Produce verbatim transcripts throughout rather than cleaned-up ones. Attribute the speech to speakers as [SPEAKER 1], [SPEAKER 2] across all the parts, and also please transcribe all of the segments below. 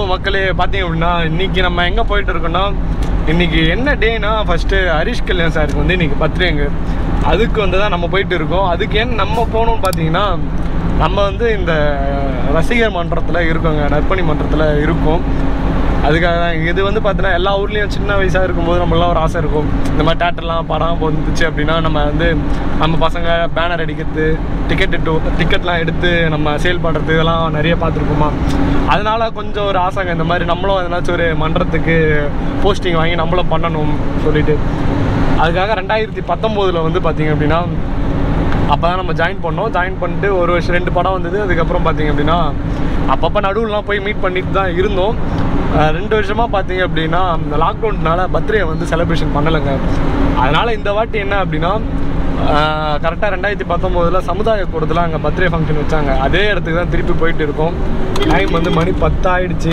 [SPEAKER 1] மக்களே பார்த்தீங்க அப்படின்னா இன்றைக்கி நம்ம எங்கே போயிட்டு இருக்கோன்னா இன்றைக்கி என்ன டேனா ஃபஸ்ட்டு ஹரிஷ் கல்யாண் சாருக்கு வந்து இன்றைக்கி பர்த்டேங்க. அதுக்கு வந்து தான் நம்ம போயிட்டு இருக்கோம். அதுக்கு ஏன் நம்ம போகணும்னு பார்த்தீங்கன்னா நம்ம வந்து இந்த ரசிகர் மன்றத்தில் இருக்கோங்க, நற்பணி மன்றத்தில் இருக்கோம். அதுக்காக தான் இது வந்து பார்த்தீங்கன்னா எல்லா ஊர்லேயும் சின்ன வயசாக இருக்கும்போது நம்மளாம் ஒரு ஆசை இருக்கும், இந்த மாதிரி தேட்டர்லாம் படம் வந்துச்சு அப்படின்னா நம்ம வந்து நம்ம பசங்க பேனர் அடிக்கிறது, டிக்கெட் டிக்கெட்லாம் எடுத்து நம்ம சேல் பண்ணுறது, இதெல்லாம் நிறைய பார்த்துருக்கோமா. அதனால் கொஞ்சம் ஒரு ஆசைங்க, இந்த மாதிரி நம்மளும் எதனாச்சும் ஒரு மன்றத்துக்கு போஸ்டிங் வாங்கி நம்மளும் பண்ணணும் சொல்லிட்டு. அதுக்காக ரெண்டாயிரத்தி பத்தொம்போதில் வந்து பார்த்திங்க அப்படின்னா அப்போ தான் நம்ம ஜாயின் பண்ணோம். ஜாயின் பண்ணிட்டு ஒரு வருஷம் ரெண்டு படம் வந்தது. அதுக்கப்புறம் பார்த்திங்க அப்படின்னா அப்பப்போ நடுவுலாம் போய் மீட் பண்ணிட்டு தான் இருந்தோம். ரெண்டு வருஷமாக பார்த்தீங்க அப்படின்னா இந்த லாக்டவுன்னால பர்த்டே வந்து செலிப்ரேஷன் பண்ணலைங்க. அதனால் இந்த வாட்டி என்ன அப்படின்னா கரெக்டாக ரெண்டாயிரத்தி பத்தொம்போதில் சமுதாய கூடத்தில் அங்கே பர்த்டே ஃபங்க்ஷன் வச்சாங்க. அதே இடத்துக்கு தான் திருப்பி போயிட்டு இருக்கோம். டைம் வந்து மணி பத்தாயிடுச்சு,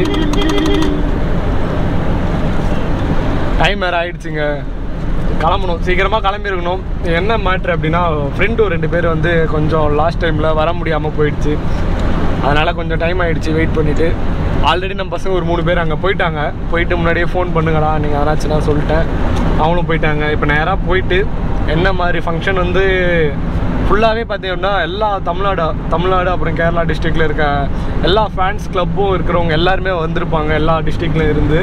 [SPEAKER 1] டைம் வேறு ஆகிடுச்சிங்க, கிளம்பணும், சீக்கிரமாக கிளம்பிருக்கணும். என்ன மேட்ரு அப்படின்னா ஃப்ரெண்டு ரெண்டு பேர் வந்து கொஞ்சம் லாஸ்ட் டைமில் வர முடியாமல் போயிடுச்சு. அதனால் கொஞ்சம் டைம் ஆகிடுச்சு வெயிட் பண்ணிவிட்டு. ஆல்ரெடி நம்ம பசங்க ஒரு மூணு பேர் அங்கே போயிட்டாங்க. போயிட்டு முன்னாடியே ஃபோன் பண்ணுங்கடா நீங்கள் அதனாச்சுன்னா சொல்லிட்டேன், அவங்களும் போயிட்டாங்க. இப்போ நேராக போயிட்டு என்ன மாதிரி ஃபங்க்ஷன் வந்து ஃபுல்லாகவே பார்த்தீங்கன்னா எல்லா தமிழ்நாடு தமிழ்நாடு அப்புறம் கேரளா டிஸ்ட்ரிக்டில் இருக்க எல்லா ஃபேன்ஸ் கிளப்பும் இருக்கிறவங்க எல்லாருமே வந்திருப்பாங்க. எல்லா டிஸ்ட்ரிக்டில் இருந்து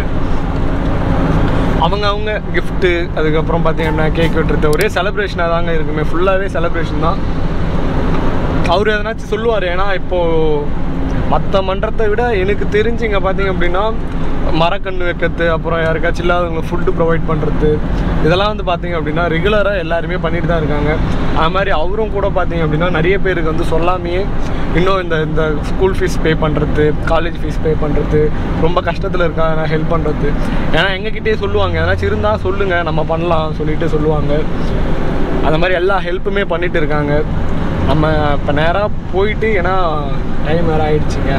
[SPEAKER 1] அவங்க அவங்க கிஃப்ட்டு, அதுக்கப்புறம் பார்த்தீங்கன்னா கேக் வெட்டுறது, ஒரே செலிப்ரேஷனாக தாங்க இருக்குமே, ஃபுல்லாகவே செலிப்ரேஷன் தான். அவர் எதனாச்சும் சொல்லுவார். ஏன்னா இப்போது மற்ற மன்றத்தை விட எனக்கு தெரிஞ்சுங்க பார்த்தீங்க அப்படின்னா மரக்கன்று வைக்கிறது, அப்புறம் யாருக்காச்சும் இல்லாதவங்களுக்கு ஃபுட்டு ப்ரொவைட் பண்ணுறது, இதெல்லாம் வந்து பார்த்திங்க அப்படின்னா ரெகுலராக எல்லாருமே பண்ணிட்டு தான் இருக்காங்க. அது மாதிரி அவரும் கூட பார்த்திங்க அப்படின்னா நிறைய பேருக்கு வந்து சொல்லாமையே இன்னும் இந்த இந்த ஸ்கூல் ஃபீஸ் பே பண்ணுறது, காலேஜ் ஃபீஸ் பே பண்ணுறது, ரொம்ப கஷ்டத்தில் இருக்காங்க ஹெல்ப் பண்ணுறது. ஏன்னா எங்ககிட்டே சொல்லுவாங்க, ஏதாச்சும் இருந்தால் சொல்லுங்கள் நம்ம பண்ணலாம் சொல்லிட்டு சொல்லுவாங்க. அந்த மாதிரி எல்லா ஹெல்ப்புமே பண்ணிகிட்டு இருக்காங்க. நம்ம இப்போ நேராக போயிட்டு, ஏன்னா டைம் வேறு ஆகிடுச்சிங்க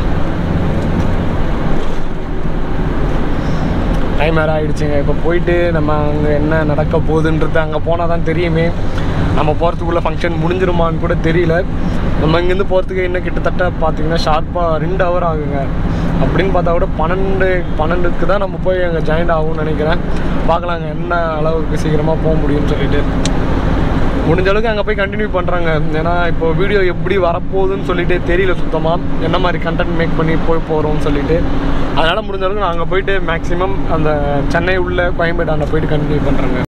[SPEAKER 1] டைம் வேறு ஆகிடுச்சிங்க இப்போ போயிட்டு நம்ம அங்கே என்ன நடக்க போகுதுன்றது அங்கே போனால் தான் தெரியுமே. நம்ம போகிறதுக்குள்ளே ஃபங்க்ஷன் முடிஞ்சிருமான்னு கூட தெரியல. நம்ம இங்கேருந்து போகிறதுக்கு இன்னும் கிட்டத்தட்ட பார்த்திங்கன்னா ஷார்ப்பாக ரெண்டு ஹவர் ஆகுங்க. அப்படின்னு பார்த்தா கூட பன்னெண்டு பன்னெண்டுக்கு தான் நம்ம போய் அங்கே ஜாயின் ஆகும்னு நினைக்கிறேன். பார்க்கலாங்க என்ன அளவுக்கு சீக்கிரமாக போக முடியும்னு சொல்லிட்டு. முடிஞ்ச அளவுக்கு அங்கே போய் கண்டினியூ பண்ணுறாங்க. ஏன்னா இப்போ வீடியோ எப்படி வரப்போகுதுன்னு சொல்லிட்டு தெரியல சுத்தமாக, என்ன மாதிரி கண்டென்ட் மேக் பண்ணி போய் போகிறோம்னு சொல்லிட்டு. அதனால் முடிஞ்ச அளவுக்கு நான் அங்கே போயிட்டு மேக்ஸிமம் அந்த சென்னை உள்ள கோயம்பேடு அங்கே போயிட்டு கண்டினியூ பண்ணுறேங்க.